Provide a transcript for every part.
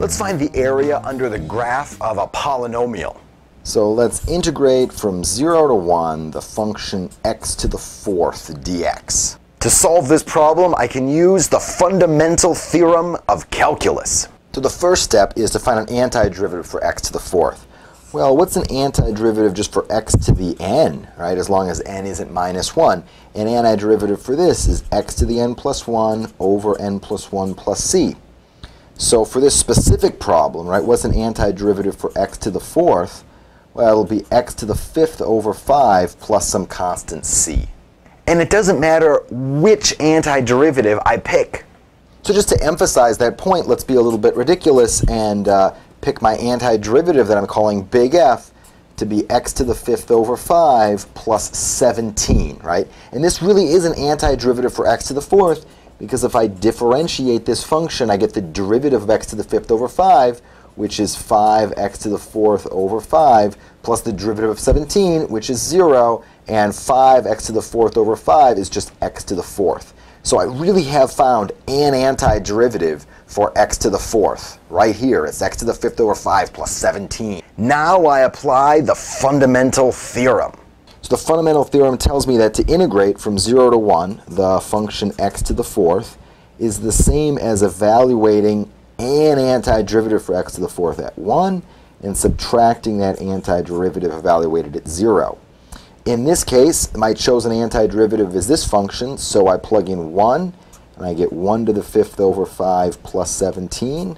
Let's find the area under the graph of a polynomial. So let's integrate from 0 to 1 the function x to the fourth dx. To solve this problem, I can use the fundamental theorem of calculus. So the first step is to find an antiderivative for x to the fourth. Well, what's an antiderivative just for x to the n, right? As long as n isn't minus 1. An antiderivative for this is x to the n plus 1 over n plus 1 plus c. So for this specific problem, right, what's an antiderivative for x to the fourth? Well, it'll be x to the fifth over 5 plus some constant c. And it doesn't matter which antiderivative I pick. So just to emphasize that point, let's be a little bit ridiculous and pick my antiderivative that I'm calling big F to be x to the fifth over 5 plus 17, right? And this really is an antiderivative for x to the fourth, because if I differentiate this function, I get the derivative of x to the fifth over 5, which is 5x to the fourth over 5, plus the derivative of 17, which is 0, and 5x to the fourth over 5 is just x to the fourth. So I really have found an antiderivative for x to the fourth. Right here, it's x to the fifth over 5 plus 17. Now I apply the fundamental theorem. So the fundamental theorem tells me that to integrate from 0 to 1, the function x to the fourth is the same as evaluating an antiderivative for x to the fourth at 1 and subtracting that antiderivative evaluated at 0. In this case, my chosen antiderivative is this function, so I plug in 1, and I get 1 to the fifth over 5 plus 17,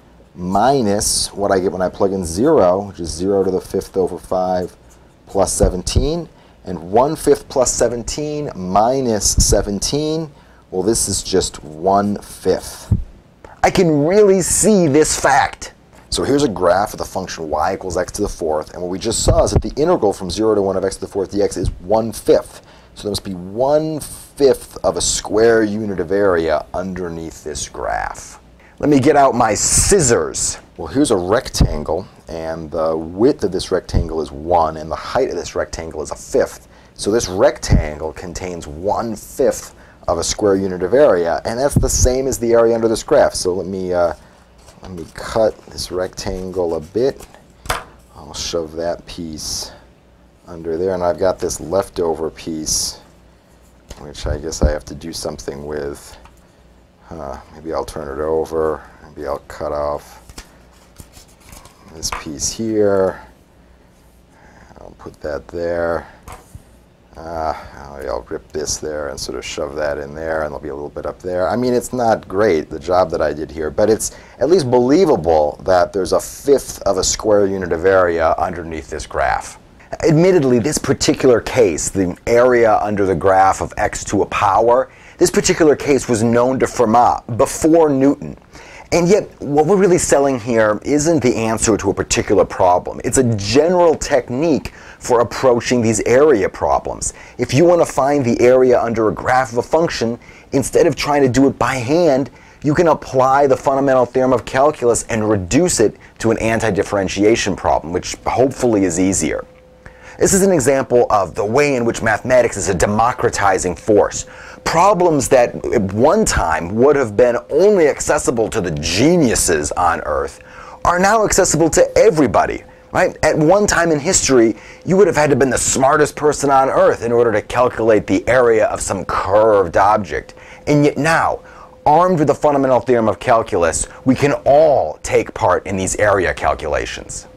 minus what I get when I plug in 0, which is 0 to the fifth over 5 plus 17, and 1/5 plus 17 minus 17, well, this is just 1/5. I can really see this fact. So here's a graph of the function y equals x to the fourth, and what we just saw is that the integral from 0 to 1 of x to the fourth dx is 1/5. So there must be 1/5 of a square unit of area underneath this graph. Let me get out my scissors. Well, here's a rectangle, and the width of this rectangle is 1, and the height of this rectangle is 1/5. So this rectangle contains 1/5 of a square unit of area, and that's the same as the area under this graph. So let me cut this rectangle a bit. I'll shove that piece under there, and I've got this leftover piece, which I guess I have to do something with. Maybe I'll turn it over. Maybe I'll cut off this piece here. I'll put that there. I'll rip this there and sort of shove that in there, and there'll be a little bit up there. I mean, it's not great, the job that I did here, but it's at least believable that there's 1/5 of a square unit of area underneath this graph. Admittedly, this particular case, the area under the graph of x to a power, this particular case was known to Fermat before Newton. And yet, what we're really selling here isn't the answer to a particular problem. It's a general technique for approaching these area problems. If you want to find the area under a graph of a function, instead of trying to do it by hand, you can apply the fundamental theorem of calculus and reduce it to an anti-differentiation problem, which hopefully is easier. This is an example of the way in which mathematics is a democratizing force. Problems that at one time would have been only accessible to the geniuses on Earth are now accessible to everybody, right? At one time in history, you would have had to have been the smartest person on Earth in order to calculate the area of some curved object. And yet now, armed with the fundamental theorem of calculus, we can all take part in these area calculations.